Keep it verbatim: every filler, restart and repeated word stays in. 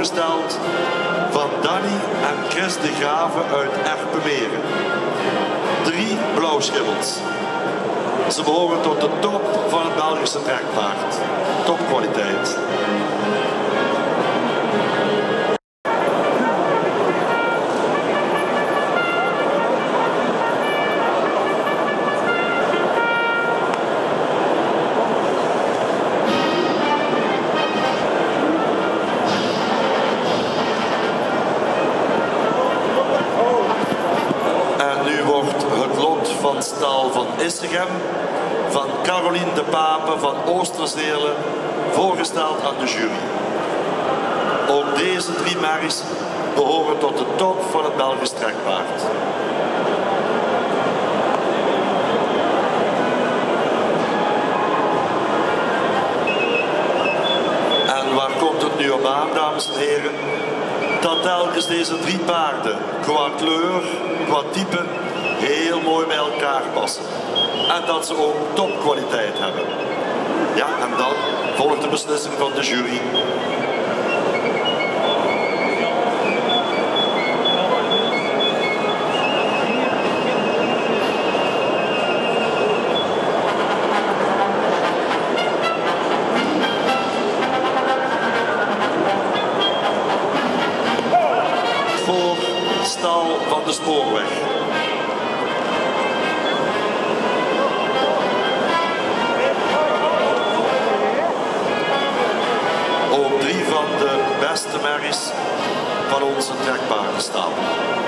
voorgesteld van Danny en Chris de Graven uit Erpenmeren. Drie blauwschimmels. Ze behoren tot de top van het Belgische trekpaard. Topkwaliteit. Van stal van Issegem, van Caroline de Pape van Oosterzeelen, voorgesteld aan de jury. Ook deze drie merries behoren tot de top van het Belgisch trekpaard. En waar komt het nu op aan, dames en heren? Dat telkens deze drie paarden qua kleur, qua type, heel mooi bij elkaar passen. En dat ze ook topkwaliteit hebben. Ja, en dan volgt de beslissing van de jury. Voor stal van de Spoorweg. Ook drie van de beste merries van onze trekpaarden staan.